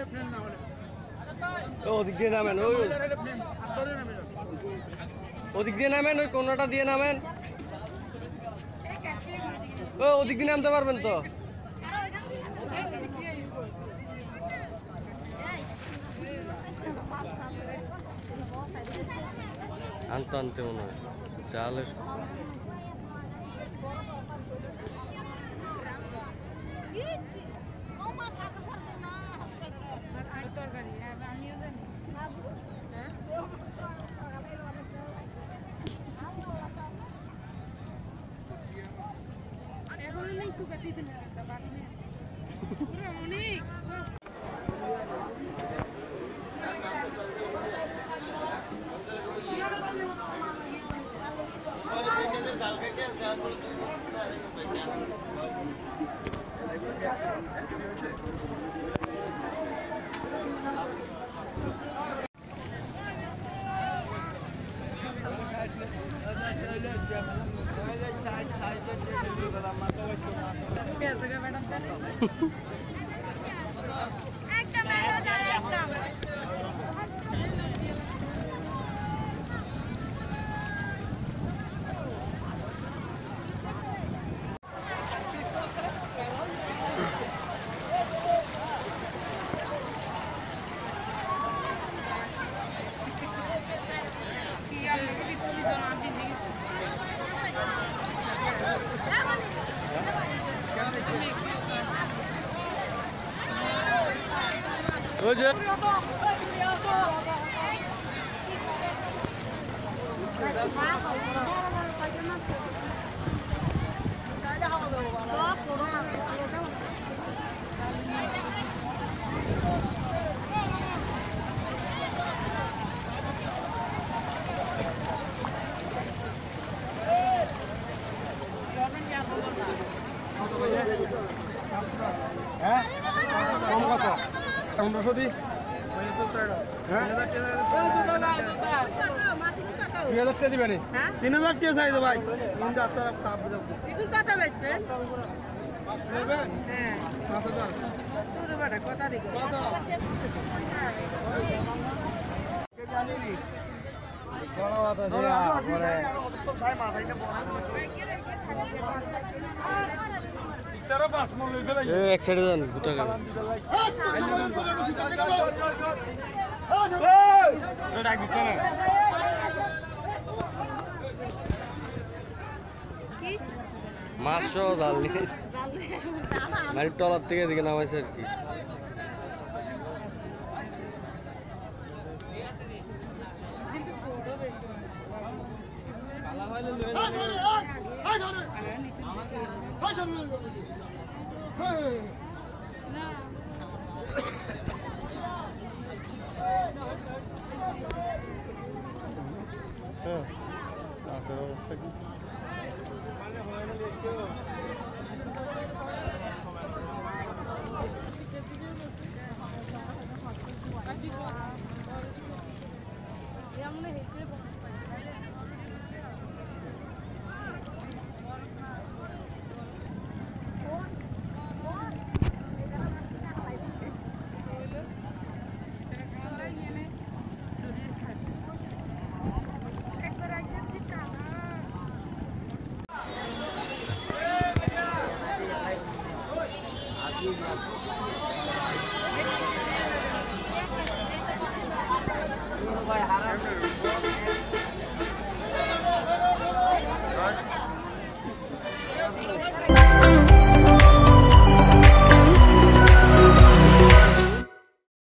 ওদিক দিয়ে নামেন, ওদিক দিয়ে নামেন, ওই কোনটা দিয়ে নামেন। ওদিক দিয়ে নামতে পারবেন তো? আনতে আনতে মনে হয় চালের হ্যাঁ কম কত 1500 দি 3000 টাকা দিবেন 3000 টাকা চাই ভাই কথা বেচবেন হ্যাঁ তোর বাড়া কথা দিই কত কে জানিলি বড় কথা দিয়া পরে ভাই মাথাইটা বড় তেরো 5 মন লই ফেলাই এক সাইডে যান গুটা গেল এই ডাক দিছ না কি মাছও জাল নিয়ে মানে টলার থেকে এদিকে নামাইছে আর কি